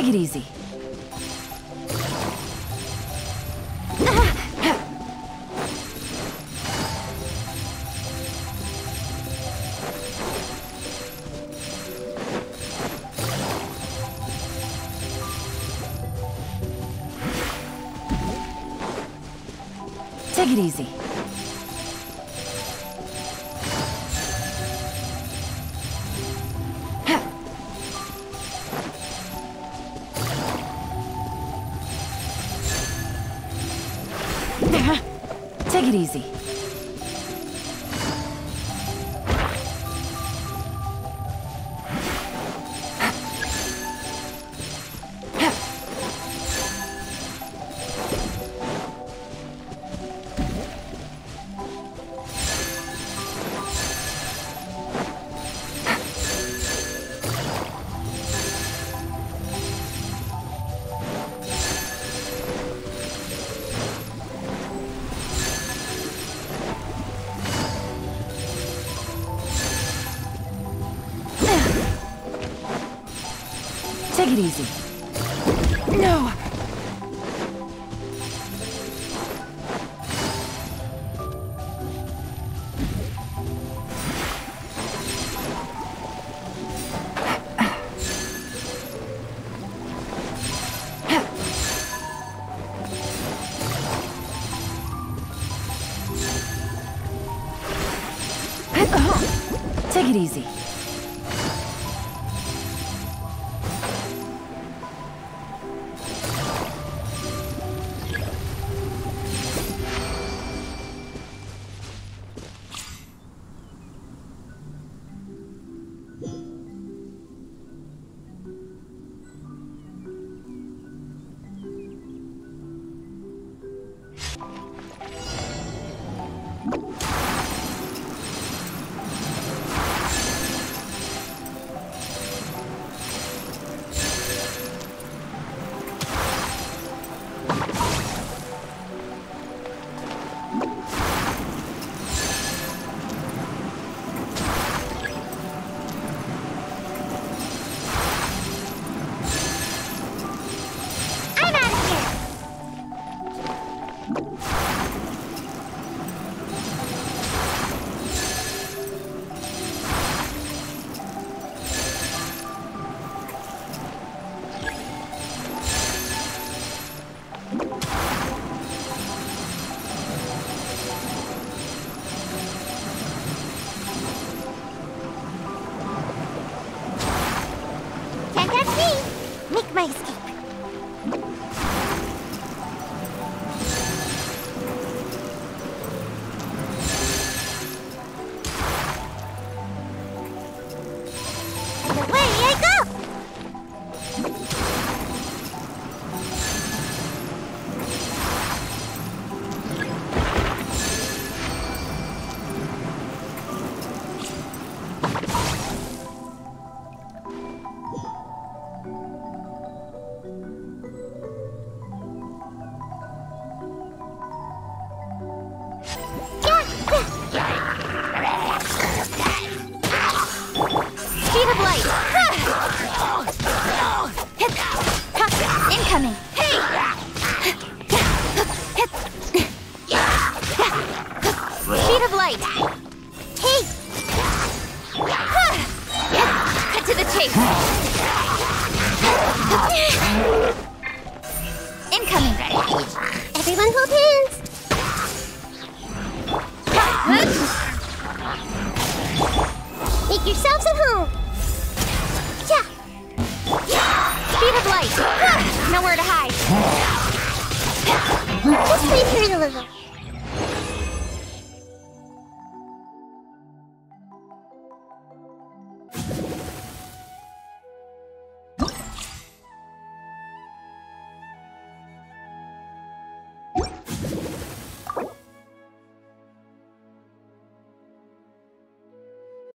Take it easy. Take it easy. Take it easy. Take it easy. No! Take it easy. My escape. And away I go! Incoming! Hey! Speed of light! Hey! Cut to the chase! Incoming! Everyone hold hands! Make yourselves at home! Speed of light! Nowhere to hide! Just wait here a little.